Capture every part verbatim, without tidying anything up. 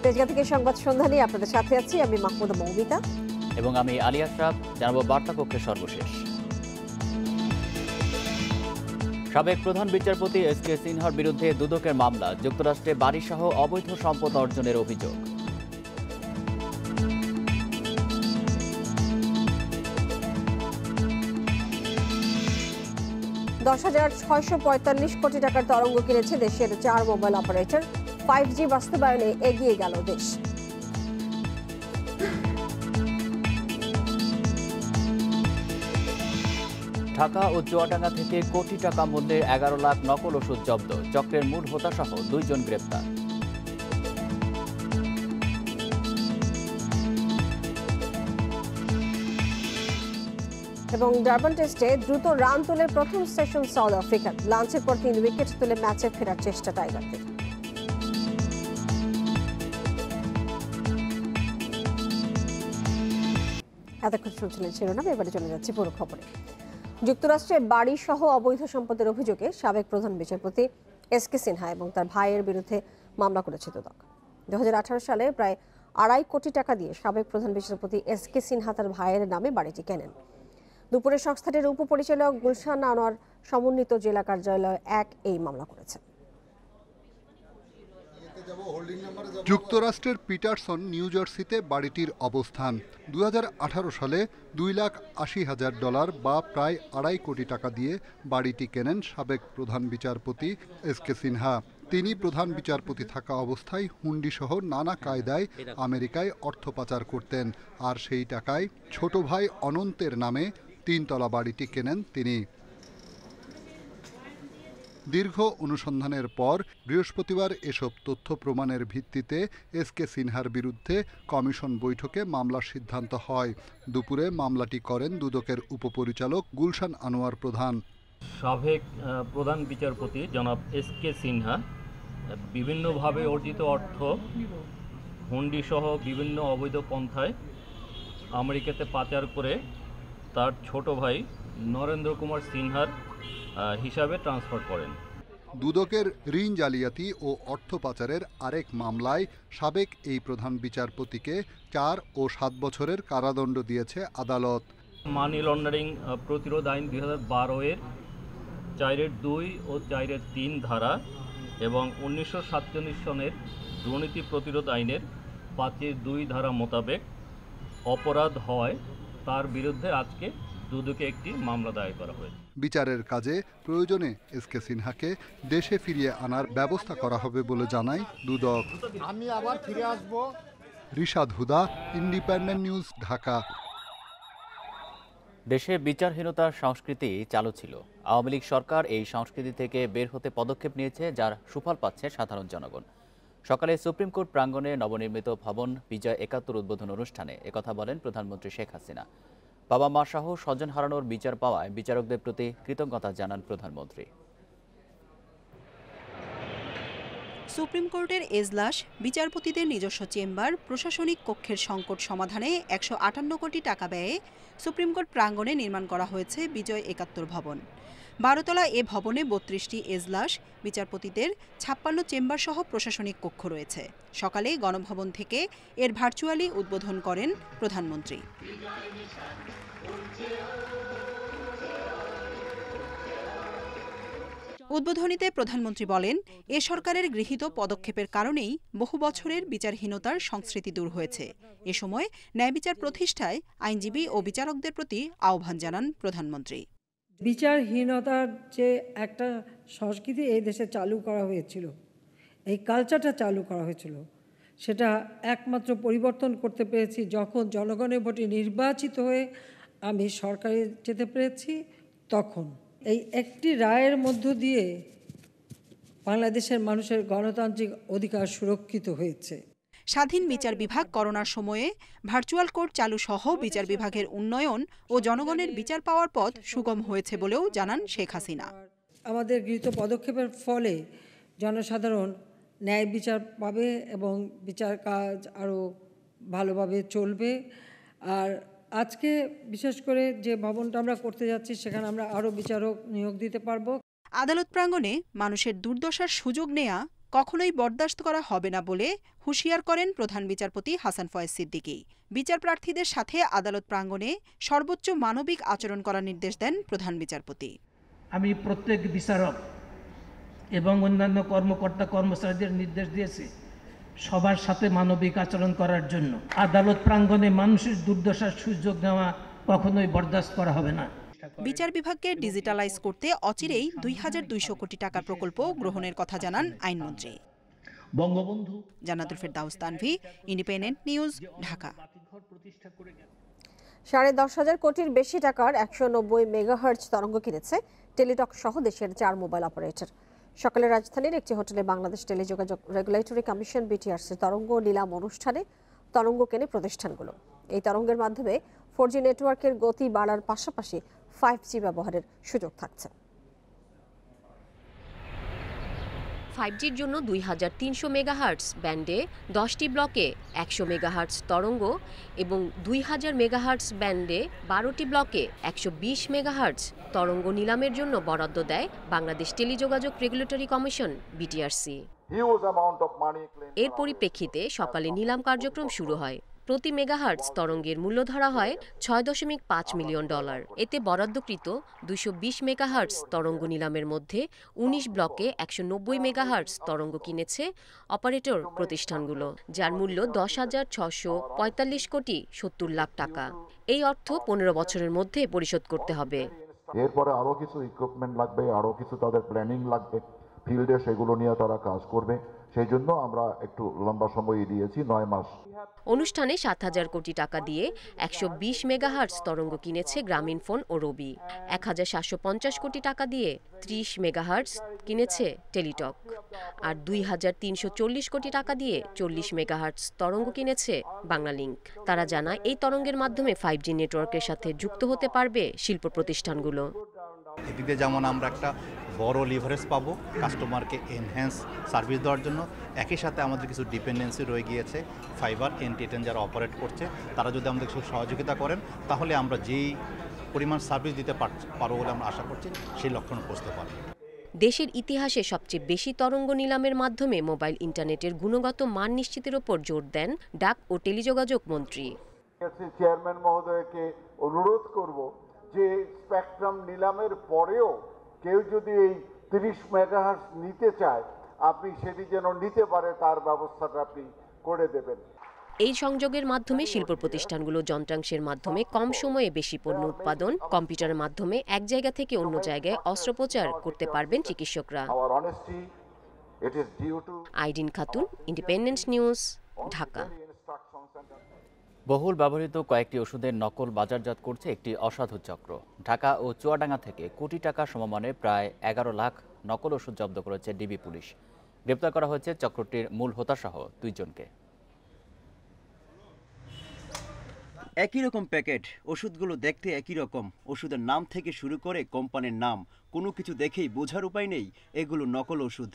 তেজগাঁ থেকে সংবাদ সন্ধ্যা নিয়ে আপনাদের সাথে আছি আমি মাহমুদা মৌমিতা এবং আমি আলী আশরাফ। জানাবো বার্তা কক্ষের সর্বশেষ। সাবেক প্রধান বিচারপতি এস কে সিনহার বিরুদ্ধে দুদকের মামলা, যুক্তরাষ্ট্রে বাড়িসহ অবৈধ সম্পদ অর্জনের অভিযোগ। দশ হাজার ছয়শো পঁয়তাল্লিশ কোটি টাকার তরঙ্গ কিনেছে দেশের চার মোবাইল অপারেটর। ফাইভ জি বাস্তবায়নে এগিয়ে গেল দেশ। ঢাকা ও চুয়াডাঙ্গা থেকে কোটি টাকা মূল্যের এগারো লাখ নকল ওষুধ জব্দ, চক্রের মূল হোতাসহ দুইজন গ্রেপ্তার। এবং ডারবান টেস্টে দ্রুত রান তুলে প্রথম সেশন সাউথ আফ্রিকার। লাঞ্চের পর তিন উইকেট তুলে ম্যাচে ফেরার চেষ্টা টাইগারদের। এতক্ষণ শুনছিলেন শিরোনাম, এবারে চলে যাচ্ছে পুরো খবরে। যুক্তরাষ্ট্রে বাড়ি সহ অবৈধ সম্পদের অভিযোগে সাবেক প্রধান বিচারপতি এস কে সিনহা এবং তার ভাইয়ের বিরুদ্ধে মামলা করেছে দুদক। দু হাজার আঠারো সালে প্রায় আড়াই কোটি টাকা দিয়ে সাবেক প্রধান বিচারপতি এস কে সিনহা তার ভাইয়ের নামে বাড়িটি কেনেন। দুপুরে সংস্থাটির উপপরিচালক গুলশান আনোয়ার সমন্বিত জেলা কার্যালয় এক এই মামলা করেছে। যুক্তরাষ্ট্রের পিটারসন নিউ জার্সিতে বাড়িটির অবস্থান। দু হাজার আঠারো সালে দুই লাখ আশি হাজার ডলার বা প্রায় আড়াই কোটি টাকা দিয়ে বাড়িটি কেনেন সাবেক প্রধান বিচারপতি এস কে সিনহা। তিনি প্রধান বিচারপতি থাকা অবস্থায় হুন্ডিসহ নানা কায়দায় আমেরিকায় অর্থ পাচার করতেন, আর সেই টাকায় ছোট ভাই অনন্তের নামে তিনতলা বাড়িটি কেনেন তিনি। দীর্ঘ অনুসন্ধানের পর বৃহস্পতিবার এসব তথ্য প্রমাণের ভিত্তিতে এস কে সিনহার বিরুদ্ধে কমিশন বৈঠকে মামলার সিদ্ধান্ত হয়। দুপুরে মামলাটি করেন দুদকের উপপরিচালক গুলশান আনোয়ার প্রধান। সাবেক প্রধান বিচারপতি জনাব এস কে সিনহা বিভিন্নভাবে অর্জিত অর্থ হুন্ডিসহ বিভিন্ন অবৈধ পন্থায় আমেরিকাতে পাচার করে তার ছোট ভাই নরেন্দ্র কুমার সিনহার হিসাবে ট্রান্সফার করেন। দুদকের ঋণ জালিয়াতি ও অর্থ পাচারের আরেক মামলায় সাবেক এই প্রধান বিচারপতিকে চার ও সাত বছরের কারাদণ্ড দিয়েছে আদালত। মানি লন্ডারিং প্রতিরোধ আইন দুই হাজার বারো এর চারের দুই ও চারের তিন ধারা এবং উনিশশো সাতচল্লিশ সনের দুর্নীতি প্রতিরোধ আইনের পাঁচের দুই ধারা মোতাবেক অপরাধ হওয়ায় তার বিরুদ্ধে আজকে দুদকে একটি মামলা দায়ের করা হয়েছে। বিচারের কাজে প্রয়োজনে এস কে সিনহাকে দেশে ফিরিয়ে আনার ব্যবস্থা করা হবে বলে জানায় দুদক। আমি আবার ফিরে আসব। Rishad Huda, independent news, Dhaka. দেশে বিচারহীনতার সংস্কৃতি চালু ছিল। আওয়ামী লীগ সরকার এই সংস্কৃতি থেকে বের হতে পদক্ষেপ নিয়েছে, যার সুফল পাচ্ছে সাধারণ জনগণ। সকালে সুপ্রিম কোর্ট প্রাঙ্গণে নবনির্মিত ভবন বিজয় একাত্তর উদ্বোধন অনুষ্ঠানে একথা বলেন প্রধানমন্ত্রী শেখ হাসিনা। বাবা মা সহ স্বজন হারানোর বিচার পাওয়ায় বিচারকদের প্রতি কৃতজ্ঞতা জানান প্রধানমন্ত্রী। সুপ্রিম কোর্টের এজলাস, বিচারপতিদের নিজস্ব চেম্বার, প্রশাসনিক কক্ষের সংকট সমাধানে একশো আটান্ন কোটি টাকা ব্যয়ে সুপ্রিম কোর্ট প্রাঙ্গণে নির্মাণ করা হয়েছে বিজয় একাত্তর ভবন। বারোতলা এ ভবনে বত্রিশটি এজলাস, বিচারপতিদের ছাপ্পান্ন চেম্বার সহ প্রশাসনিক কক্ষ রয়েছে। সকালে গণভবন থেকে এর ভার্চুয়ালি উদ্বোধন করেন প্রধানমন্ত্রী। উদ্বোধনীতে প্রধানমন্ত্রী বলেন, এ সরকারের গৃহীত পদক্ষেপের কারণেই বহু বছরের বিচারহীনতার সংস্কৃতি দূর হয়েছে। এ সময় ন্যায় বিচার প্রতিষ্ঠায় আইনজীবী ও বিচারকদের প্রতি আহ্বান জানান প্রধানমন্ত্রী। বিচারহীনতার যে একটা সংস্কৃতি এই দেশে চালু করা হয়েছিল, এই কালচারটা চালু করা হয়েছিল, সেটা একমাত্র পরিবর্তন করতে পেরেছি যখন জনগণের ভোটে নির্বাচিত হয়ে আমি সরকারে যেতে পেরেছি। তখন এই একটি রায়ের মধ্য দিয়ে বাংলাদেশের মানুষের গণতান্ত্রিক অধিকার সুরক্ষিত হয়েছে। স্বাধীন বিচার বিভাগ করোনার সময়ে ভার্চুয়াল কোর্ট চালু সহ বিচার বিভাগের উন্নয়ন ও জনগণের বিচার পাওয়ার পথ সুগম হয়েছে বলেও জানান শেখ হাসিনা। আমাদের গৃহীত পদক্ষেপের ফলে জনসাধারণ ন্যায় বিচার পাবে এবং বিচার কাজ আরও ভালোভাবে চলবে। আর আজকে বিশেষ করে যে ভবনটা আমরা করতে যাচ্ছি, সেখানে আমরা আরও বিচারক নিয়োগ দিতে পারবো। আদালত প্রাঙ্গণে মানুষের দুর্দশার সুযোগ নেয়া কখনোই বরদাস্ত করা হবে না বলে হুঁশিয়ার করেন প্রধান বিচারপতি হাসান ফয়েজ সিদ্দিকী। বিচার প্রার্থীদের সাথে আদালত প্রাঙ্গণে সর্বোচ্চ মানবিক আচরণ করার নির্দেশ দেন প্রধান বিচারপতি। আমি প্রত্যেক বিচারক এবং অন্যান্য কর্মকর্তা কর্মচারীদের নির্দেশ দিয়েছি সবার সাথে মানবিক আচরণ করার জন্য। আদালত প্রাঙ্গণে মানুষের দুর্দশার সুযোগ নেওয়া কখনোই বরদাস্ত করা হবে না। বিচার বিভাগকে ডিজিটালাইজ করতে অচিরেই দুই হাজার দুইশো কোটি টাকার প্রকল্প গ্রহণের কথা জানান আইনমন্ত্রী। বঙ্গবন্ধু জান্নাতুল ফেরদাউস তানভি, ইন্ডিপেন্ডেন্ট নিউজ, ঢাকা। সাড়ে দশ হাজার কোটির বেশি টাকার একশো নব্বই মেগাহার্জ তরঙ্গ কিনেছে টেলিটক সহ দেশের চার মোবাইল অপারেটর। সকালে রাজধানীর একটি হোটেলে বাংলাদেশ টেলিযোগাযোগ রেগুলেটরি কমিশন বিটিআরসি তরঙ্গ নিলাম অনুষ্ঠানে তরঙ্গ কেনে প্রতিষ্ঠানগুলো। এই তরঙ্গের মাধ্যমে ফোর জি নেটওয়ার্কের গতি বাড়ার পাশাপাশি ফাইভ জি ব্যবহারের সুযোগ থাকছে। ফাইভ জির জন্য দুই হাজার তিনশো মেগাহার্টজ ব্যান্ডে দশটি ব্লকে একশো মেগাহার্টজ তরঙ্গ এবং দুই হাজার মেগাহার্টজ ব্যান্ডে বারোটি ব্লকে একশো বিশ মেগাহার্টজ তরঙ্গ নিলামের জন্য বরাদ্দ দেয় বাংলাদেশ টেলিযোগাযোগ রেগুলেটরি কমিশন বিটিআরসি। এর পরিপ্রেক্ষিতে সকালে নিলাম কার্যক্রম শুরু হয়। প্রতি মেগাহার্টজ তরঙ্গের মূল্য ধরা হয় ছয় দশমিক পাঁচ মিলিয়ন ডলার। এতে বরাদ্দকৃত দুইশো বিশ মেগাহার্টজ তরঙ্গ নিলামের মধ্যে উনিশ ব্লকে একশো নব্বই মেগাহার্টজ তরঙ্গ কিনেছে অপারেটর প্রতিষ্ঠানগুলো, যার মূল্য দশ হাজার ছশো পঁয়তাল্লিশ কোটি সত্তর লাখ টাকা। এই অর্থ পনেরো বছরের মধ্যে পরিশোধ করতে হবে। এরপরে আরও কিছু ইকুইপমেন্ট লাগবে, আরও কিছু তাদের প্ল্যানিং লাগবে, ফিল্ডে সেগুলো নিয়ে তারা কাজ করবে। সেই জন্য আমরা একটু লম্বা সময় দিয়েছি, নয় মাস। অনুষ্ঠানে সাত হাজার কোটি টাকা দিয়ে একশো বিশ মেগাহার্টজ তরঙ্গ কিনেছে গ্রামীণফোন ও রবি। এক হাজার সাতশো পঞ্চাশ কোটি টাকা দিয়ে ত্রিশ মেগাহার্টজ কিনেছে টেলিটক। আর দুই হাজার তিনশো চল্লিশ কোটি টাকা দিয়ে চল্লিশ মেগাহার্টজ তরঙ্গ কিনেছে বাংলালিংক। তারা জানায় এই তরঙ্গের মাধ্যমে ফাইভ জি নেটওয়ার্কের সাথে যুক্ত হতে পারবে শিল্প প্রতিষ্ঠানগুলো। এটিতে যেমন আমরা একটা বড় লিভারেজ পাবো কাস্টমারকে এনহ্যান্স সার্ভিস দেওয়ার জন্য, একই সাথে আমাদের কিছু ডিপেন্ডেন্সি রয়ে গিয়েছে ফাইবার এনটিটেন যারা অপারেট করছে, তারা যদি আমাদের কিছু সহযোগিতা করেন তাহলে আমরা যেই পরিমাণ সার্ভিস দিতে পারবো বলে আমরা আশা করছি সেই লক্ষ্যে পৌঁছতে পারব। দেশের ইতিহাসে সবচেয়ে বেশি তরঙ্গ নিলামের মাধ্যমে মোবাইল ইন্টারনেটের গুণগত মান নিশ্চিতের ওপর জোর দেন ডাক ও টেলিযোগাযোগ মন্ত্রী। চেয়ারম্যান মহোদয়কে অনুরোধ করব যে স্পেকট্রাম নিলামের পরেও কেউ যদি এই তিরিশ মেগাহার্টজ নিতে চায়, আপনি সেটি যেন নিতে পারে তার ব্যবস্থাটা আপনি করে দেবেন। এই সংযোগের মাধ্যমে শিল্প প্রতিষ্ঠানগুলো যন্ত্রাংশের মাধ্যমে কম সময়ে বেশি পণ্য উৎপাদন, কম্পিউটারের মাধ্যমে এক জায়গা থেকে অন্য জায়গায় অস্ত্রোপচার করতে পারবেন চিকিৎসকরা। Aidin Khatun, independent news, Dhaka. বহুল ব্যবহৃত কয়েকটি ওষুধের নকল বাজারজাত করছে একটি অসাধু চক্র। ঢাকা ও চুয়াডাঙ্গা থেকে কোটি টাকা সমমানের প্রায় এগারো লাখ নকল ওষুধ জব্দ করেছে ডিবি পুলিশ। গ্রেপ্তার করা হয়েছে চক্রটির মূল হোতাসহ দুইজনকে। একই রকম প্যাকেট, ওষুধগুলো দেখতে একই রকম, ওষুধের নাম থেকে শুরু করে কোম্পানির নাম কোনো কিছু দেখেই বোঝার উপায় নেই এগুলো নকল ওষুধ।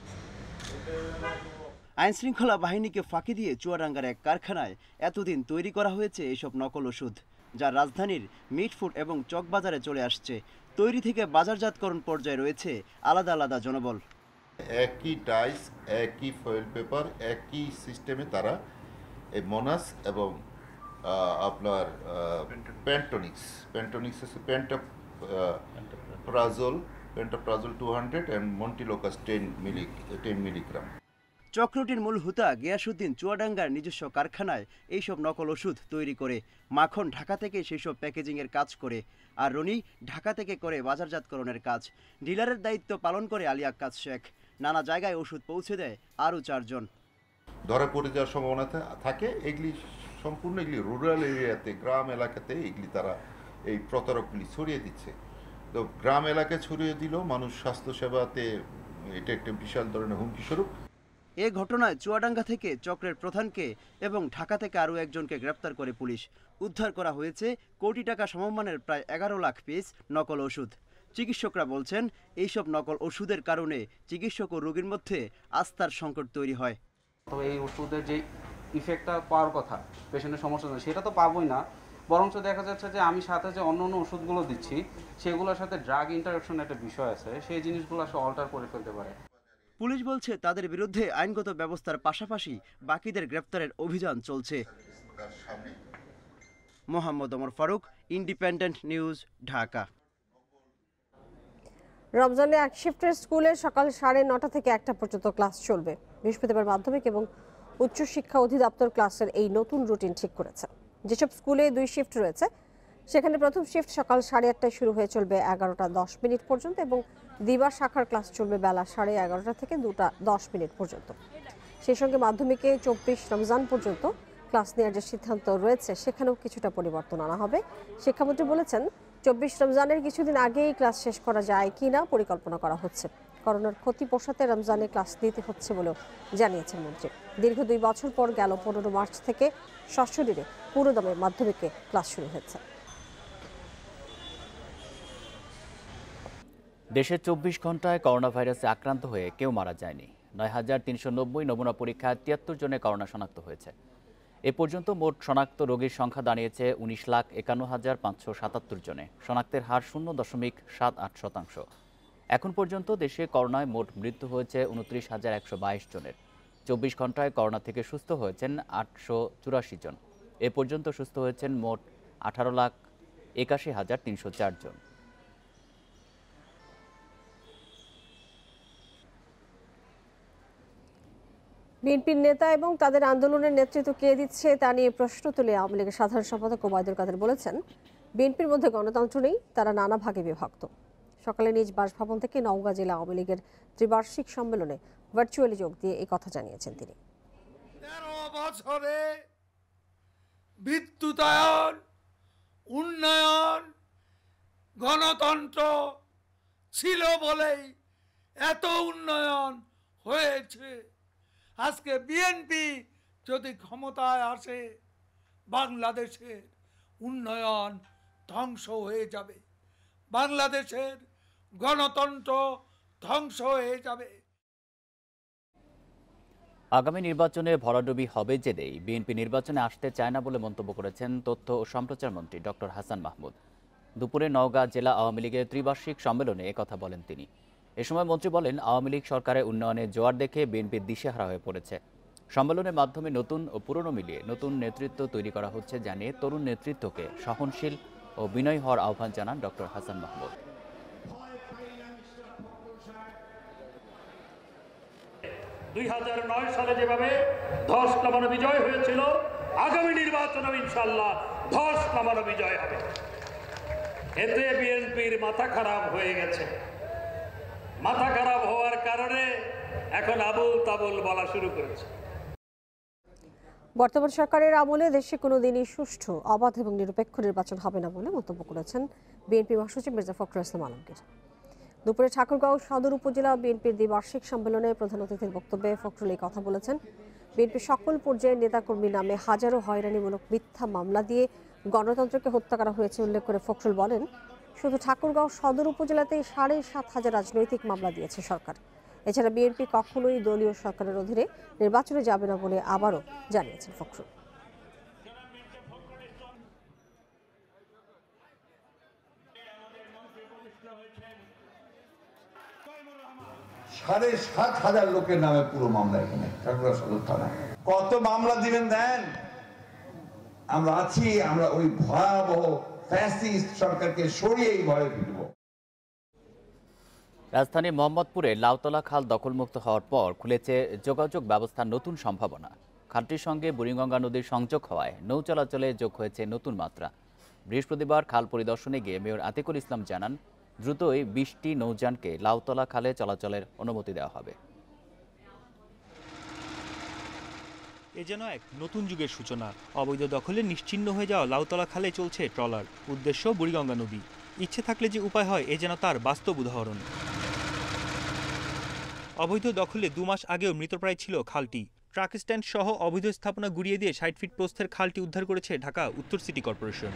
আইনশৃঙ্খলা বাহিনীকে ফাঁকি দিয়ে চুয়াডাঙ্গার এক কারখানায় এতদিন তৈরি করা হয়েছে এসব নকল ওষুধ, যা রাজধানীর মিটফুড এবং চকবাজারে চলে আসছে। তৈরি থেকে বাজারজাতকরণ পর্যায়ে রয়েছে আলাদা আলাদা জনবল। একই ডাইস, একই ফয়েল পেপার, একই সিস্টেমে তারা এই মোনাস এবং আপনার pantonix pantonix pantoprazole pantoprazole two hundred and montelukast ten milli ten milligram. চক্রটির মূল হুতা গিয়াসুদ্দিন চুয়াডাঙ্গার নিজস্ব কারখানায় এইসব নকল ওষুধ তৈরি করে। মাখন ঢাকা থেকে সেসব প্যাকেজিংয়ের কাজ করে, আর রনি ঢাকা থেকে করে বাজারজাতকরণের কাজ। ডিলারের দায়িত্ব পালন করে আলী আক্কাস শেখ। নানা জায়গায় ওষুধ পৌঁছে দেয় আরও চারজন। ধরা পড়ে যাওয়ার সম্ভাবনা থাকে। এগুলি সম্পূর্ণ এগুলি রুরাল এরিয়াতে, গ্রাম এলাকাতে এগুলি তারা এই প্রতারকগুলি ছড়িয়ে দিচ্ছে। তো গ্রাম এলাকায় ছড়িয়ে দিলেও মানুষ স্বাস্থ্যসেবাতে এটা একটা বিশাল ধরনের হুমকি স্বরূপ। এ ঘটনায় চুয়াডাঙ্গা থেকে চক্রের প্রধানকে এবং ঢাকা থেকে আরও একজনকে গ্রেপ্তার করে পুলিশ। উদ্ধার করা হয়েছে কোটি টাকা সমমানের প্রায় এগারো লাখ পিস নকল ওষুধ। চিকিৎসকরা বলছেন এইসব নকল ওষুধের কারণে চিকিৎসক ও রোগীর মধ্যে আস্থার সংকট তৈরি হয়। তো এই ওষুধের যে ইফেক্টটা পাওয়ার কথা, পেশেন্টের সমস্যা নেই সেটা তো পাবোই না, বরঞ্চ দেখা যাচ্ছে যে আমি সাথে যে অন্য অন্য ওষুধগুলো দিচ্ছি সেগুলোর সাথে ড্রাগ ইন্টারাকশন একটা বিষয় আছে, সেই জিনিসগুলো আসলে অল্টার করে ফেলতে পারে। পুলিশ বলছে তাদের বিরুদ্ধে আইনগত ব্যবস্থার পাশাপাশি বাকিদের গ্রেপ্তারের অভিযান চলছে। Mohammad Omar Farooq, independent news, Dhaka. রমজানে এক শিফটের স্কুলে সকাল সাড়ে নটা থেকে একটা পর্যন্ত ক্লাস চলবে। বৃহস্পতিবার মাধ্যমিক এবং উচ্চশিক্ষা অধিদপ্তর ক্লাসের এই নতুন রুটিন ঠিক করেছে। যেসব স্কুলে দুই শিফট রয়েছে সেখানে প্রথম শিফট সকাল সাড়ে আটটায় শুরু হয়ে চলবে এগারোটা দশ মিনিট পর্যন্ত এবং দিবা শাখার ক্লাস চলবে বেলা সাড়ে এগারোটা থেকে দুটা দশ মিনিট পর্যন্ত। সেই সঙ্গে মাধ্যমিকে চব্বিশ রমজান পর্যন্ত ক্লাস নেওয়ার যে সিদ্ধান্ত রয়েছে সেখানেও কিছুটা পরিবর্তন আনা হবে। শিক্ষামন্ত্রী বলেছেন, চব্বিশ রমজানের কিছুদিন আগেই ক্লাস শেষ করা যায় কি না পরিকল্পনা করা হচ্ছে। করোনার ক্ষতি পোষাতে রমজানে ক্লাস নিতে হচ্ছে বলেও জানিয়েছেন মন্ত্রী। দীর্ঘ দুই বছর পর গেল পনেরো মার্চ থেকে সশরীরে পুরোদমে মাধ্যমিকে ক্লাস শুরু হয়েছে। দেশে চব্বিশ ঘন্টায় করোনা ভাইরাসে আক্রান্ত হয়ে কেউ মারা যায়নি। নয় হাজার তিনশো নব্বই নমুনা পরীক্ষায় তিয়াত্তর জনে করোনা শনাক্ত হয়েছে। এ পর্যন্ত মোট শনাক্ত রোগীর সংখ্যা দাঁড়িয়েছে উনিশ লাখ একান্ন হাজার পাঁচশো সাতাত্তর জনে। শনাক্তের হার শূন্য দশমিক সাত আট শতাংশ। এখন পর্যন্ত দেশে করোনায় মোট মৃত্যু হয়েছে উনত্রিশ হাজার একশো বাইশ জনের। চব্বিশ ঘন্টায় করোনা থেকে সুস্থ হয়েছেন আটশো চুরাশি জন। এ পর্যন্ত সুস্থ হয়েছেন মোট আঠারো লাখ একাশি হাজার তিনশো চার জন। বিএনপির নেতা এবং তাদের আন্দোলনের নেতৃত্ব কে দিচ্ছে তা নিয়ে প্রশ্ন তুলে আওয়ামী লীগের সাধারণ সম্পাদক ওবায়দুল কাদের বলেছেন, বিএনপির মধ্যে গণতন্ত্র নেই, তারা নানা ভাগে বিভক্ত। সকালে নিজ বাসভবন থেকে নওগাঁ জেলা আওয়ামী লীগের ত্রিবার্ষিক সম্মেলনে ভার্চুয়ালি যোগ দিয়ে এই কথা জানিয়েছেন তিনি। তেরো বছরে বিদ্যুতায়ন, উন্নয়ন, গণতন্ত্র ছিল বলেই এত উন্নয়ন হয়েছে। আজকে বিএনপি যদি ক্ষমতায় আসে, বাংলাদেশের উন্নয়ন ধ্বংস হয়ে যাবে, বাংলাদেশের গণতন্ত্র ধ্বংস হয়ে যাবে। আগামী নির্বাচনে ভরাডুবি হবে জেনেই বিএনপি নির্বাচনে আসতে চায় না বলে মন্তব্য করেছেন তথ্য ও সম্প্রচার মন্ত্রী ডক্টর হাসান মাহমুদ। দুপুরে নওগাঁ জেলা আওয়ামী লীগের ত্রিবার্ষিক সম্মেলনে একথা বলেন তিনি। এ সময় মন্ত্রী বলেন, আওয়ামী লীগ সরকারের উন্নয়নের জোয়ার দেখে বিএনপির দিশেহারা হয়ে পড়েছে। সম্মেলনের মাধ্যমে নতুন ও পুরনো মিলিয়ে নতুন নেতৃত্ব তৈরি করা হচ্ছে জানিয়ে তরুণ নেতৃত্বকে সহনশীল ও বিনয়ী হওয়ার আহ্বান জানান ডক্টর হাসান মাহমুদ। দুই হাজার নয় সালে যেভাবে ধস নামানো বিজয় হয়েছিল, আগামী নির্বাচনে ইনশাল্লাহ ধস নামানো বিজয় হবে। এতে বিএনপির মাথা খারাপ হয়ে গেছে। মাথা খারাপ হওয়ার কারণে এখন আবুল তাবুল বলা শুরু করেছে। বর্তমান সরকারের আমলে দেশে কোনোদিনই সুষ্ঠু, অবাধ এবং নিরপেক্ষ নির্বাচন হবে না বলে মন্তব্য করেছেন বিএনপি মহাসচিব মির্জা ফখরুল ইসলাম আলমগীর। দুপুরে ঠাকুরগাঁও সদর উপজেলা বিএনপির দ্বিবার্ষিক সম্মেলনে প্রধান অতিথির বক্তব্যে ফখরুল এই কথা বলেছেন। বিএনপির সকল পর্যায়ের নেতাকর্মীর নামে হাজারো হয়রানিমূলক মিথ্যা মামলা দিয়ে গণতন্ত্রকে হত্যা করা হয়েছে উল্লেখ করে ফখরুল বলেন, শুধু ঠাকুরগাঁও সদর উপজেলাতেই সাড়ে সাত হাজার রাজনৈতিক মামলা দিয়েছে সরকার। এছাড়া বিএনপি কখনোই দলীয় সরকারের অধীনে নির্বাচনে যাবে না বলে আবারও জানিয়েছেন ফখরুল। সাড়ে সাত হাজার লোকের নামে পুরো মামলা এখানে ঠাকুরগাঁও সদর থানায়। কত মামলা দিবেন দেন, আমরা আছি, আমরা ওই ভয়াবহ ফ্যাসিস্ট সরকারকে সরিয়েই ভয়ে ফিরব। রাজধানীর মোহাম্মদপুরে লাউতলা খাল দখলমুক্ত হওয়ার পর খুলেছে যোগাযোগ ব্যবস্থার নতুন সম্ভাবনা। খালটির সঙ্গে বুড়িগঙ্গা নদীর সংযোগ হওয়ায় নৌ চলাচলে যোগ হয়েছে নতুন মাত্রা। বৃহস্পতিবার খাল পরিদর্শনে গিয়ে মেয়র আতিকুল ইসলাম জানান, দ্রুতই বিশটি নৌযানকে লাউতলা খালে চলাচলের অনুমতি দেওয়া হবে। এ যেন এক নতুন যুগের সূচনা। অবৈধ দখলে নিশ্চিহ্ন হয়ে যাওয়া লাউতলা খালে চলছে ট্রলার, উদ্দেশ্য বুড়িগঙ্গা নদী। ইচ্ছে থাকলে যে উপায় হয়, এ যেন তার বাস্তব উদাহরণ। অবৈধ দখলে দু মাস আগেও মৃতপ্রায় ছিল খালটি। ট্রাক স্ট্যান্ড সহ অবৈধ স্থাপনা গুড়িয়ে দিয়ে ষাট ফিট প্রস্থের খালটি উদ্ধার করেছে ঢাকা উত্তর সিটি কর্পোরেশন।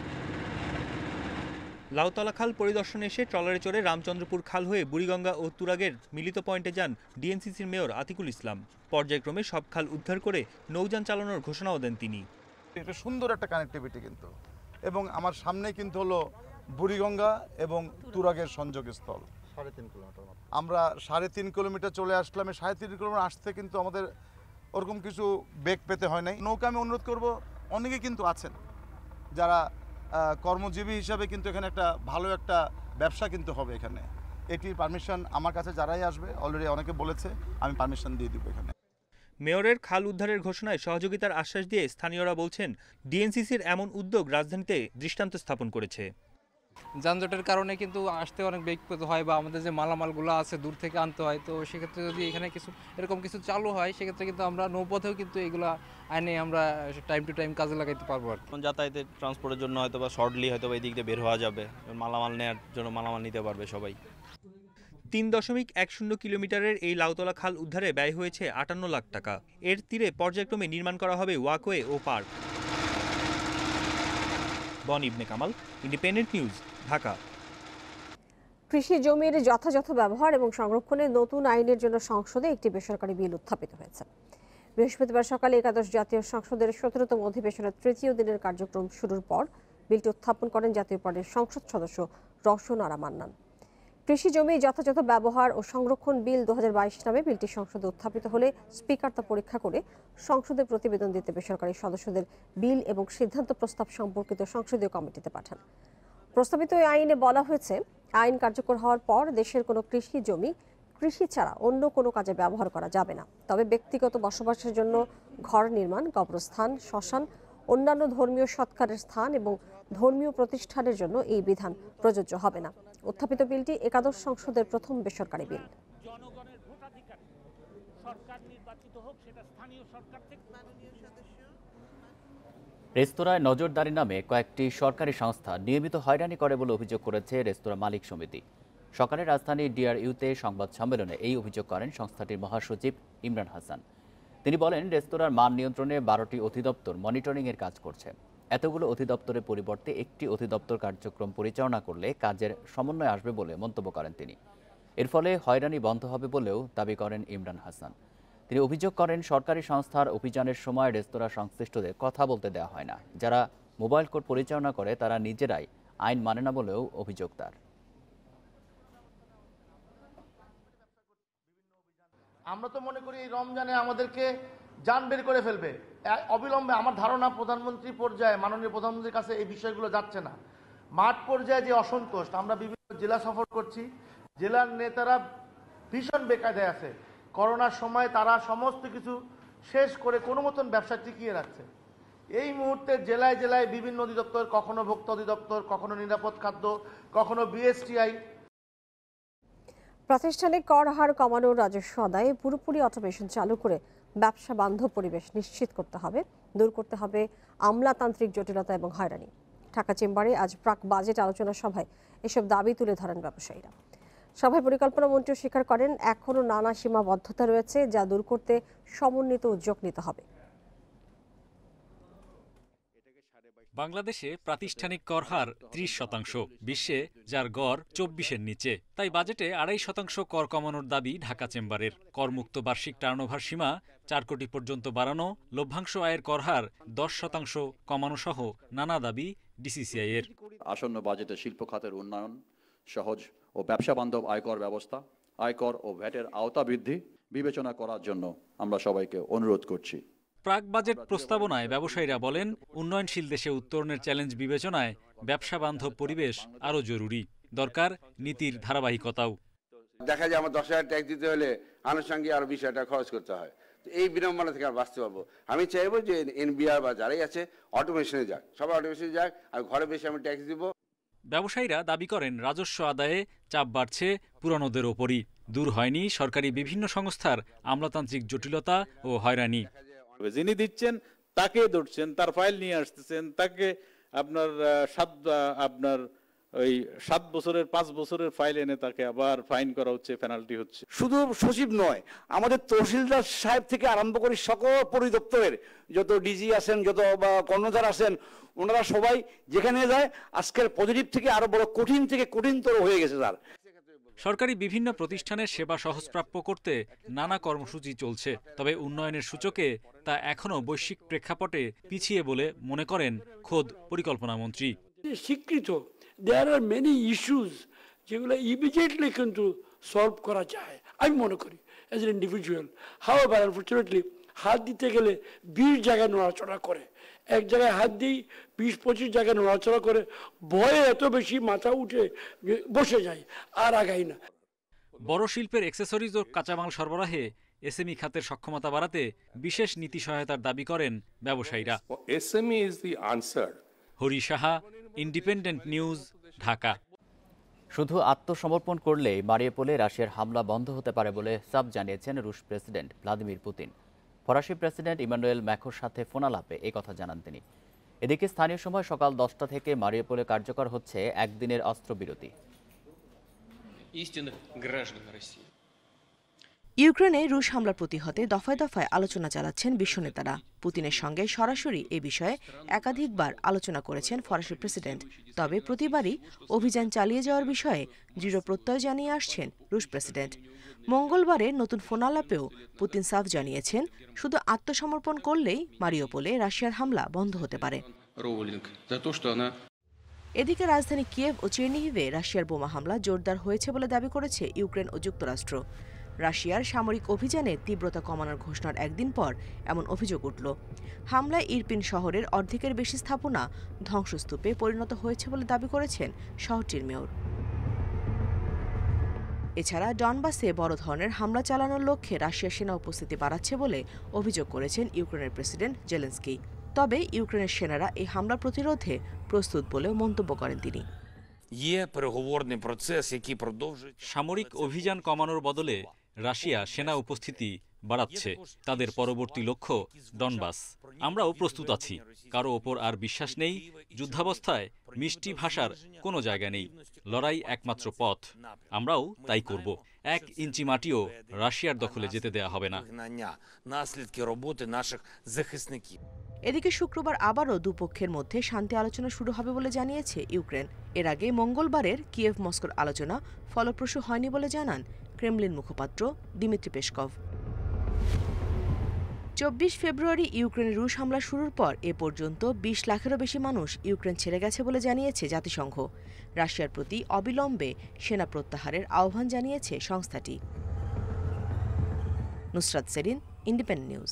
লাউতলা খাল পরিদর্শনে এসে ট্রলারে চড়ে রামচন্দ্রপুর খাল হয়ে বুড়িগঙ্গা ও তুরাগের মিলিত পয়েন্টে যান ডিএনসিসির মেয়র আতিকুল ইসলাম। পর্যায়ক্রমে সব খাল উদ্ধার করে নৌযান চালানোর ঘোষণাও দেন তিনি। এটা সুন্দর একটা কানেক্টিভিটি কিন্তু, এবং আমার সামনে কিন্তু হলো বুড়িগঙ্গা এবং তুরাগের সংযোগস্থল। সাড়ে তিন কিলোমিটার আমরা সাড়ে তিন কিলোমিটার চলে আসলাম। সাড়ে তিন কিলোমিটার আসতে কিন্তু আমাদের ওরকম কিছু বেগ পেতে হয় নাই। নৌকা আমি অনুরোধ করব, অনেকে কিন্তু আছেন যারা কর্মজীবী হিসাবে কিন্তু এখানে একটা ভালো একটা ব্যবসা কিন্তু হবে এখানে। এটির পারমিশন আমার কাছে যারাই আসবে অলরেডি অনেকে বলেছে, আমি পারমিশন দিয়ে দিব এখানে। মেয়রের খাল উদ্ধারের ঘোষণায় সহযোগিতার আশ্বাস দিয়ে স্থানীয়রা বলছেন, ডিএনসিসির এমন উদ্যোগ রাজধানীতে দৃষ্টান্ত স্থাপন করেছে। যানজটের কারণে কিন্তু আসতে অনেক বেগ পেতে হয়, বা আমাদের যে মালামালগুলো আছে দূর থেকে আনতে হয়। তো সেক্ষেত্রে যদি এখানে কিছু এরকম কিছু চালু হয়, সেক্ষেত্রে কিন্তু আমরা নৌপথেও কিন্তু এগুলো আইনে আমরা টাইম টু টাইম কাজে লাগাইতে পারবো। আর যাতায়াতের ট্রান্সপোর্টের জন্য হয়তো বা শর্টলি হয়তো বা এই দিক দিয়ে বের হওয়া যাবে, মালামাল নেওয়ার জন্য মালামাল নিতে পারবে সবাই। তিন দশমিক এক শূন্য কিলোমিটারের এই লাউতলা খাল উদ্ধারে ব্যয় হয়েছে আটান্ন লাখ টাকা। এর তীরে পর্যায়ক্রমে নির্মাণ করা হবে ওয়াকওয়ে ও পার্ক। বন ইবনে কামাল, ইন্ডিপেন্ডেন্ট নিউজ, ঢাকা। কৃষি জমির যথাযথ ব্যবহার এবং সংরক্ষণের নতুন আইনের জন্য সংসদে একটি বেসরকারি বিল উত্থাপিত হয়েছে। বৃহস্পতিবার সকালে একাদশ জাতীয় সংসদের সতেরোতম অধিবেশনের তৃতীয় দিনের কার্যক্রম শুরুর পর বিলটি উত্থাপন করেন জাতীয় পার্টির সংসদ সদস্য রওশন আরা মান্নান। কৃষি জমি যথাযথ ব্যবহার ও সংরক্ষণ বিল দু হাজার বাইশ নামে বিলটি সংসদে উত্থাপিত হলে স্পিকার তা পরীক্ষা করে সংসদে প্রতিবেদন দিতে বেসরকারি সদস্যদের বিল এবং সিদ্ধান্ত প্রস্তাব সম্পর্কিত সংসদীয় কমিটিতে পাঠান। প্রস্তাবিত এই আইনে বলা হয়েছে, আইন কার্যকর হওয়ার পর দেশের কোনো কৃষি জমি কৃষি ছাড়া অন্য কোনো কাজে ব্যবহার করা যাবে না। তবে ব্যক্তিগত বসবাসের জন্য ঘর নির্মাণ, কবরস্থান, শ্মশান, অন্যান্য ধর্মীয় সৎকারের স্থান এবং ধর্মীয় প্রতিষ্ঠানের জন্য এই বিধান প্রযোজ্য হবে না। উত্থাপিত বিলটি একাদশ সংসদের প্রথম বেসরকারি বিল। জনগণের ভোটাধিকার, সরকার নির্বাচিত হোক, সেটা স্থানীয় সরকার থেকে। রেস্তোরাঁয় নজরদারি নামে কয়েকটি সরকারি সংস্থা নিয়মিত হয়রানি করে বলে অভিযোগ করেছে রেস্তোরাঁ মালিক সমিতি। সকালে রাজধানীর ডিআরইউতে সংবাদ সম্মেলনে এই অভিযোগ করেন সংস্থাটির মহাসচিব ইমরান হাসান। তিনি বলেন, রেস্তোরাঁর মান নিয়ন্ত্রণে বারোটি অধিদপ্তর মনিটরিংয়ের কাজ করছে। এতগুলো অধিদপ্তরের পরিবর্তে একটি অধিদপ্তর কার্যক্রম পরিচালনা করলে কাজের সমন্বয় আসবে বলে মন্তব্য করেন তিনি। এর ফলে হয়রানি বন্ধ হবে বলেও দাবি করেন ইমরান হাসান। তিনি অভিযোগ করেন, সরকারি সংস্থার অভিযানের সময় রেস্তোরাঁ সংশ্লিষ্টদের কথা বলতে দেওয়া হয় না। যারা মোবাইল কোর্ট পরিচালনা করে তারা নিজেরাই আইন মানে না বলেও অভিযোগ তার। আমরা তো মনে করি এই রমজানে আমাদেরকে জান বের করে ফেলবে অবিলম্বে। আমার ধারণা প্রধানমন্ত্রী পর্যায়ে, মাননীয় প্রধানমন্ত্রীর কাছে এই বিষয়গুলো যাচ্ছে না। মাঠ পর্যায়ে যে অসন্তোষ, আমরা বিভিন্ন জেলা সফর করছি, জেলার নেতারা ভীষণ বেকায়দায় আছে। করোনার সময় তারা সমস্ত কিছু শেষ করে কোনো মতন ব্যবসা টিকিয়ে রাখছে। এই মুহূর্তে জেলায় জেলায় বিভিন্ন অধিদপ্তর, কখনো ভোক্তা অধিদপ্তর, কখনো নিরাপদ খাদ্য, কখনো বিএসটিআই। প্রাতিষ্ঠানিক কর হার কমানোর রাজস্ব আদায়ে পুরোপুরি অটোমেশন চালু করে ব্যবসা বান্ধব পরিবেশ নিশ্চিত করতে হবে, দূর করতে হবে আমলাতান্ত্রিক জটিলতা এবং হয়রানি। ঢাকা চেম্বারে আজ প্রাক বাজেট আলোচনা সভায় এসব দাবি তুলে ধরেন ব্যবসায়ীরা। সভায় পরিকল্পনা মন্ত্রী স্বীকার করেন, এখনও নানা সীমাবদ্ধতা রয়েছে, যা দূর করতে সমন্বিত উদ্যোগ নিতে হবে। বাংলাদেশে প্রাতিষ্ঠানিক কর হার ত্রিশ শতাংশ, বিশ্বে যার গড় চব্বিশের নিচে। তাই বাজেটে আড়াই শতাংশ কর কমানোর দাবি ঢাকা চেম্বারের। করমুক্ত বার্ষিক টার্নওভার সীমা চার কোটি পর্যন্ত বাড়ানো, লভ্যাংশ আয়ের কর হার দশ শতাংশ কমানো সহ নানা দাবি ডিসিসিআই এর। আসন্ন বাজেটে শিল্প খাতের উন্নয়ন, সহজ ও ব্যবসা বান্ধব আয়কর ব্যবস্থা, আয়কর ও ভ্যাটের আওতা বৃদ্ধি বিবেচনা করার জন্য আমরা সবাইকে অনুরোধ করছি। প্রাক বাজেট প্রস্তাবনায় ব্যবসায়ীরা বলেন, উন্নয়নশীল দেশে উত্তরণের চ্যালেঞ্জ বিবেচনায় ব্যবসা বান্ধব পরিবেশ আরও জরুরি। দরকার নীতির ধারাবাহিকতাও। দেখা যায় আমার দশ হাজার ট্যাক্স দিতে হলে আনুষঙ্গিক আরো বিশ হাজার টাকা খরচ করতে হয়। তো এই বিড়ম্বনা থেকে আমরা বাঁচতে পারবো। আমি চাইবো যে এনবিআর বা যারাই আছে অটোমেশনে যাক, সবাই অটোমেশনে যাক, আর ঘরে বেশি আমি ট্যাক্স দিব। ব্যবসায়ীরা দাবি করেন, রাজস্ব আদায়ে চাপ বাড়ছে পুরানোদের ওপরই। দূর হয়নি সরকারি বিভিন্ন সংস্থার আমলাতান্ত্রিক জটিলতা ও হয়রানি। যিনি দিচ্ছেন তাকে ধরছেন, তার ফাইল নিয়ে আসতেছেন, তাকে আপনার সাত আপনার ওই সাত বছরের পাঁচ বছরের ফাইল এনে তাকে আবার ফাইন করা হচ্ছে, পেনাল্টি হচ্ছে। শুধু সচিব নয়, আমাদের তহসিলদার সাহেব থেকে আরম্ভ করে সকল পরিদপ্তরের যত ডিজি আছেন, যত কর্ণধার আছেন, ওনারা সবাই যেখানে যায় আজকের পজিটিভ থেকে আরো বড় কঠিন থেকে কঠিনতর হয়ে গেছে। স্যার, সরকারি বিভিন্ন প্রতিষ্ঠানের সেবা সহজপ্রাপ্য করতে নানা কর্মসূচি চলছে, তবে উন্নয়নের সূচকে তা এখনো বৈশ্বিক প্রেক্ষাপটে পিছিয়ে বলে মনে করেন খোদ পরিকল্পনা মন্ত্রী। স্বীকৃত, there are many issues যেগুলো ইমিডিয়েটলি কিন্তু সলভ করা যায় আমি মনে করি as an individual. However unfortunately হাত দিতে গেলে বিশ জায়গায় নড়াচড়া করে, এক জায়গায় হাত দিই বিশ পঁচিশ জায়গায় নড়াচড়া করে, ভয়ে এত বেশি মাথা উঠে বসে যায় আর আগাই না। বড় শিল্পের অ্যাক্সেসরিজ ও কাঁচামাল সরবরাহে এসএমই খাতের সক্ষমতা বাড়াতে বিশেষ নীতি সহায়তার দাবি করেন ব্যবসায়ীরা। SME is the answer. Hari Saha, independent news, Dhaka. শুধু আত্মসমর্পণ করলেই মারিউপোলে রাশিয়ার হামলা বন্ধ হতে পারে বলে সাব জানিয়েছেন রুশ প্রেসিডেন্ট ভ্লাদিমির পুতিন। ফরাসি প্রেসিডেন্ট ইমানুয়েল ম্যাক্রোর সাথে ফোনালাপে এই কথা জানান তিনি। এদিকে স্থানীয় সময় সকাল দশটা থেকে মারিউপোলে কার্যকর হচ্ছে একদিনের অস্ত্রবিরতি। ইউক্রেনে রুশ হামলার প্রতিহতে দফায় দফায় আলোচনা চালাচ্ছেন বিশ্বনেতারা। পুতিনের সঙ্গে সরাসরি এ বিষয়ে একাধিকবার আলোচনা করেছেন ফরাসি প্রেসিডেন্ট। তবে প্রতিবারই অভিযান চালিয়ে যাওয়ার বিষয়ে দৃঢ় প্রত্যয় জানিয়ে আসছেন রুশ প্রেসিডেন্ট। মঙ্গলবারের নতুন ফোনালাপেও পুতিন সাফ জানিয়েছেন, শুধু আত্মসমর্পণ করলেই মারিউপোলে রাশিয়ার হামলা বন্ধ হতে পারে। এদিকে রাজধানী কিয়েভ ও চেরনিহিভে রাশিয়ার বোমা হামলা জোরদার হয়েছে বলে দাবি করেছে ইউক্রেন ও যুক্তরাষ্ট্র। রাশিয়ার সামরিক অভিযানে তীব্রতা কমানোর ঘোষণার একদিন পর এমন অভিযোগ উঠল। হামলায় ইরপিন শহরের অর্ধেকের বেশি স্থাপনা ধ্বংসস্তূপে পরিণত হয়েছে বলে দাবি করেছেন শহরটির মেয়র। এছাড়া ডনবাসে বড় ধরনের হামলা চালানোর লক্ষ্যে রাশিয়ার সেনা উপস্থিতি বাড়াচ্ছে বলে অভিযোগ করেছেন ইউক্রেনের প্রেসিডেন্ট জেলেনস্কি। তবে ইউক্রেনের সেনারা এই হামলা প্রতিরোধে প্রস্তুত বলেও মন্তব্য করেন তিনি। সামরিক অভিযান কমানোর বদলে রাশিয়া সেনা উপস্থিতি বাড়াচ্ছে। তাদের পরবর্তী লক্ষ্য ডনবাস। আমরাও প্রস্তুত আছি। কারো ওপর আর বিশ্বাস নেই। যুদ্ধাবস্থায় মিষ্টি ভাষার কোনো জায়গা নেই। লড়াই একমাত্র পথ। আমরাও তাই করব। এক ইঞ্চি মাটিও রাশিয়ার দখলে যেতে দেয়া হবে না। এদিকে শুক্রবার আবারও দুপক্ষের মধ্যে শান্তি আলোচনা শুরু হবে বলে জানিয়েছে ইউক্রেন। এর আগে মঙ্গলবারের কিয়েভ মস্কোর আলোচনা ফলপ্রসূ হয়নি বলে জানান ক্রেমলিন মুখপাত্র দিমিত্রি পেসকভ। চব্বিশ ফেব্রুয়ারি ইউক্রেনে রুশ হামলা শুরুর পর এ পর্যন্ত বিশ লাখেরও বেশি মানুষ ইউক্রেন ছেড়ে গেছে বলে জানিয়েছে জাতিসংঘ। রাশিয়ার প্রতি অবিলম্বে সেনা প্রত্যাহারের আহ্বান জানিয়েছে সংস্থাটি। Nusrat Serin, independent news.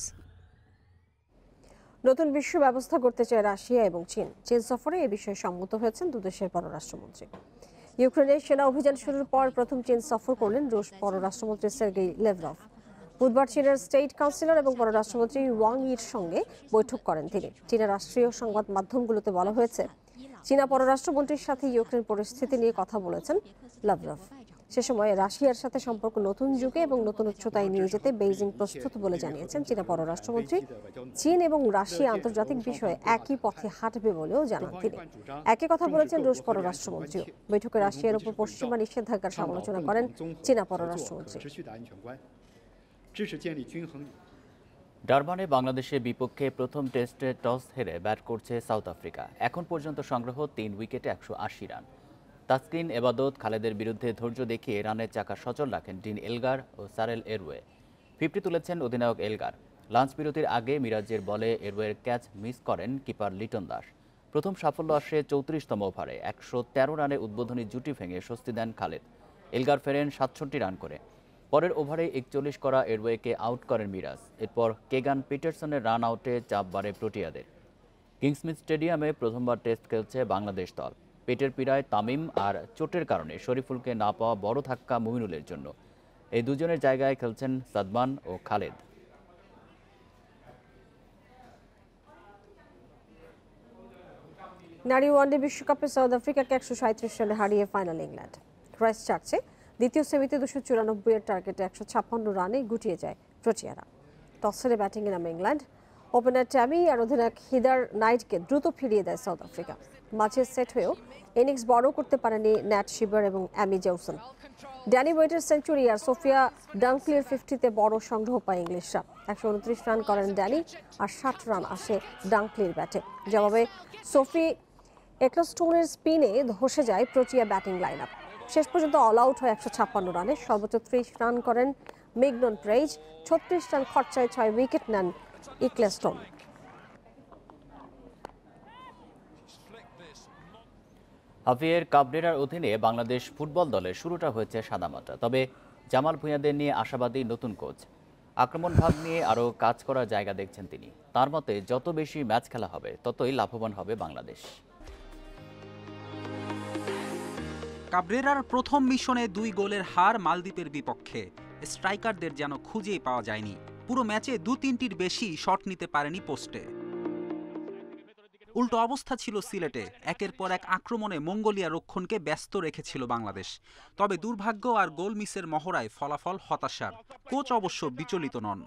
নতুন বিশ্ব ব্যবস্থা করতে চায় রাশিয়া এবং চীন। চীন সফরে এ বিষয়ে সম্মত হয়েছেন দুদেশের পররাষ্ট্রমন্ত্রী। ইউক্রেনের সেনা অভিযান শুরুর পর প্রথম চীন সফর করলেন রুশ পররাষ্ট্রমন্ত্রী সের্গেই লেভরভ। বুধবার চীনের স্টেট কাউন্সিলর এবং পররাষ্ট্রমন্ত্রী ওয়াং ইর সঙ্গে বৈঠক করেন তিনি। চীনের রাষ্ট্রীয় সংবাদ মাধ্যমগুলোতে বলা হয়েছে, চীনা পররাষ্ট্রমন্ত্রীর সাথে ইউক্রেন পরিস্থিতি নিয়ে কথা বলেছেন লেভরভ। সে সময় রাশিয়ার সাথে সম্পর্ক নতুন যুগে এবং নতুন উচ্চতায় নিয়ে যেতে বেইজিং প্রস্তুত বলে জানিয়েছেন চীনা পররাষ্ট্রমন্ত্রী। চীন এবং রাশিয়া আন্তর্জাতিক বিষয়ে একই পথে হাঁটবে বলেও জানান তিনি। একই কথা বলেছেন রুশ পররাষ্ট্রমন্ত্রীও। বৈঠকে রাশিয়ার উপর পশ্চিমা নিষেধাজ্ঞার সমালোচনা করেন চীনা পররাষ্ট্রমন্ত্রী। ডারবানে বাংলাদেশের বিপক্ষে প্রথম টেস্টে টস হেরে ব্যাট করছে সাউথ আফ্রিকা। এখন পর্যন্ত সংগ্রহ তিন উইকেটে একশো আশি রান। তাসকিন এবাদত খালেদের বিরুদ্ধে ধৈর্য দেখিয়ে রানের চাকা সচল রাখেন ডিন এলগার ও সারেল এরওয়ে। ফিফটি তুলেছেন অধিনায়ক এলগার। লাঞ্চ বিরতির আগে মিরাজের বলে এরওয়ের ক্যাচ মিস করেন কিপার লিটন দাস। প্রথম সাফল্য আসে চৌত্রিশতম ওভারে একশো তেরো রানে উদ্বোধনী জুটি ভেঙে স্বস্তি দেন খালেদ। এলগার ফেরেন সাতষট্টি রান করে। পরের ওভারে একচল্লিশ করা এরওয়েকে আউট করেন মিরাজ। এরপর কেগান পিটারসনের রান আউটে চাপ বাড়ে প্রোটিয়াদের। কিংসমিথ স্টেডিয়ামে প্রথমবার টেস্ট খেলছে বাংলাদেশ দল। পেটের পীড়ায় তামিম আর চোটের কারণে শরীফুলকে না পাওয়া বড় ধাক্কা মুমিনুলের জন্য। এই দুজনের জায়গায় খেলছেন সাদমান ও খালেদ। নারী ওয়ানডে বিশ্বকাপে সাউথ আফ্রিকাকে একশো সাঁত্রিশ রানে হারিয়ে ফাইনাল ইংল্যান্ড। ক্রাইস্ট চার্চে দ্বিতীয় সেমিতে দুশো চুরানব্বই এর টার্গেটে একশো ছাপ্পান্ন রানে গুটিয়ে যায় প্রোটিয়ারা। টস হেরে ব্যাটিংয়ে নামে ইংল্যান্ড। ওপেনার ট্যামি আর অধিনায়ক হিদার নাইটকে দ্রুত ফিরিয়ে দেয় সাউথ আফ্রিকা। মাঝে সেট হয়েও ইনিংস বড় করতে পারেনি ন্যাট শিবার এবং অ্যামি জেউসন। ড্যানি ওয়েটের সেঞ্চুরি আর সোফিয়া ডাঙ্কলির ফিফটিতে বড় সংগ্রহ পায় ইংলিশরা। একশো উনত্রিশ রান করেন ড্যানি আর ষাট রান আসে ডাঙ্কলির ব্যাটে। জবাবে সোফি এক্লস্টোনের স্পিনে ধসে যায় প্রোটিয়া ব্যাটিং লাইন আপ। শেষ পর্যন্ত অল আউট হয় একশো ছাপ্পান্ন রানে। সর্বোচ্চ ত্রিশ রান করেন মেগনন প্রেজ। ছত্রিশ রান খরচায় ছয় উইকেট নেন ইক্লেস্টোন। হাফিয়ের কাবরেরার অধীনে বাংলাদেশ ফুটবল দলের শুরুটা হয়েছে সাদামাটা, তবে জামাল ভূঁইয়াদের নিয়ে আশাবাদী নতুন কোচ। আক্রমণ ভাগ নিয়ে আরও কাজ করার জায়গা দেখছেন তিনি। তার মতে যত বেশি ম্যাচ খেলা হবে ততই লাভবান হবে বাংলাদেশ। কাবরেরার প্রথম মিশনে দুই গোলের হার মালদ্বীপের বিপক্ষে। স্ট্রাইকারদের যেন খুঁজেই পাওয়া যায়নি। পুরো ম্যাচে দু তিনটির বেশি শট নিতে পারেনি পোস্টে। উল্টো অবস্থা ছিল সিলেটে। একের পর এক আক্রমণে মঙ্গোলিয়া রক্ষণকে ব্যস্ত রেখেছিল বাংলাদেশ। তবে দুর্ভাগ্য আর গোল মিসের মহড়ায় ফলাফল হতাশার। কোচ অবশ্য বিচলিত নন।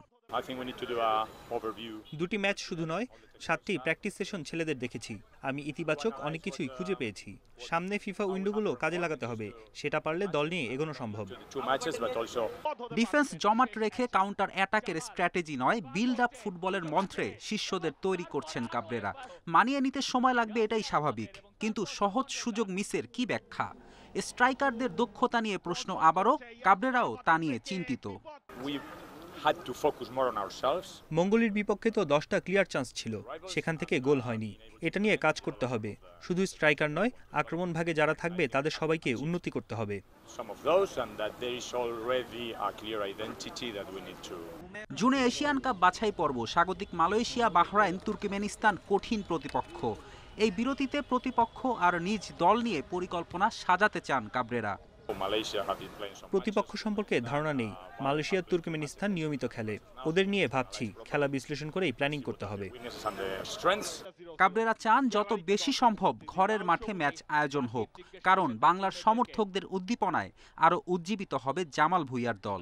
দুটি ম্যাচ শুধু নয়, সাতটি প্র্যাকটিস সেশন ছেলেদের দেখেছি। আমি ইতিবাচক অনেক কিছুই খুঁজে পেয়েছি। সামনে ফিফা উইন্ডোগুলো কাজে লাগাতে হবে, সেটা পারলে দল নিয়ে এগোনো সম্ভব। ডিফেন্স জমাট রেখে কাউন্টার অ্যাটাকের স্ট্র্যাটেজি নয়, বিল্ড আপ ফুটবলের মন্ত্রে শিষ্যদের তৈরি করছেন কাবরেরা। মানিয়ে নিতে সময় লাগবে, এটাই স্বাভাবিক। কিন্তু সহজ সুযোগ মিসের কি ব্যাখ্যা? স্ট্রাইকারদের দক্ষতা নিয়ে প্রশ্ন আবারও। কাবরেরাও তা নিয়ে চিন্তিত। মঙ্গোলিয়ার বিপক্ষে তো দশটা ক্লিয়ার চান্স ছিল, সেখান থেকে গোল হয়নি। এটা নিয়ে কাজ করতে হবে। শুধু স্ট্রাইকার নয়, আক্রমণ ভাগে যারা থাকবে তাদের সবাইকে উন্নতি করতে হবে। জুনে এশিয়ান কাপ বাছাই পর্ব, স্বাগতিক মালয়েশিয়া, বাহরাইন, তুর্কমেনিস্তান কঠিন প্রতিপক্ষ। এই বিরতিতে প্রতিপক্ষ আর নিজ দল নিয়ে পরিকল্পনা সাজাতে চান কাবরেরা। প্রতিপক্ষ সম্পর্কে ধারণা নেই। মালয়েশিয়া, তুর্কমেনিস্তান নিয়মিত খেলে, ওদের নিয়ে ভাবছি। খেলা বিশ্লেষণ করেই প্ল্যানিং করতে হবে। কাবরেরা চান যত বেশি সম্ভব ঘরের মাঠে ম্যাচ আয়োজন হোক, কারণ বাংলার সমর্থকদের উদ্দীপনায় আরো উজ্জীবিত হবে জামাল ভুঁইয়ার দল।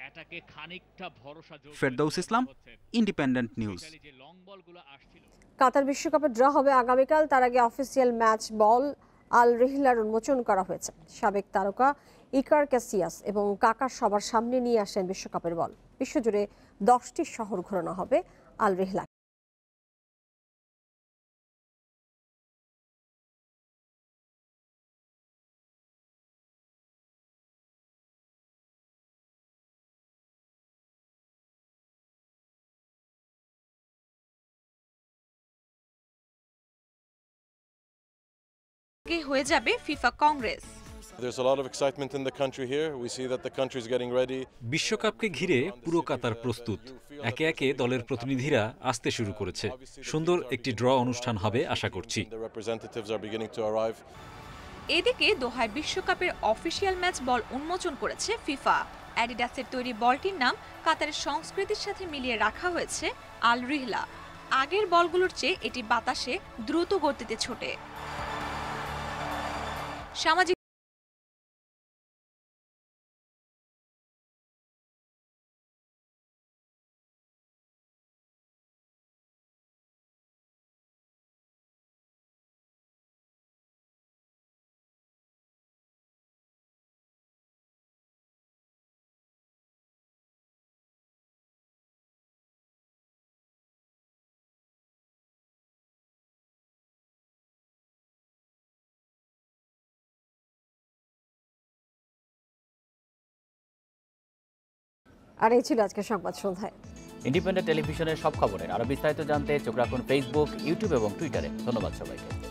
Ferdous Islam, independent news. Qatar বিশ্বকাপে ড্র হবে আগামীকাল। তার আগে অফিসিয়াল ম্যাচ বল আল রিহলার উন্মোচন করা হয়েছে। সাবেক তারকা ইকার ক্যাসিয়াস এবং কাকা সবার সামনে নিয়ে আসেন বিশ্বকাপের বল। বিশ্বজুড়ে দশটি শহর ঘোরানো হবে আল রিহলা। হয়ে যাবে FIFA congress. There's a lot of excitement in the country here. We see that the country is getting ready. বিশ্বকাপকে ঘিরে পুরো কাতার প্রস্তুত। একে একে দলের প্রতিনিধিরা আসতে শুরু করেছে। সুন্দর একটি ড্র অনুষ্ঠান হবে আশা করছি। The representatives are beginning to arrive. এদিকে দোহায় বিশ্বকাপের অফিসিয়াল ম্যাচ বল উন্মোচন করেছে ফিফা। অ্যাডিডাসের তৈরি বলটির নাম কাতারের সংস্কৃতির সাথে মিলিয়ে রাখা হয়েছে আল রিহলা। আগের বলগুলোর চেয়ে এটি বাতাসে দ্রুত গতিতে ছোটে। সামাজিক আর এই ছিল আজকের সংবাদ সন্ধ্যায়। ইন্ডিপেন্ডেন্ট টেলিভিশনের সব খবরের আরো বিস্তারিত জানতে চোখ রাখুন ফেসবুক, ইউটিউব এবং টুইটারে। ধন্যবাদ সবাইকে।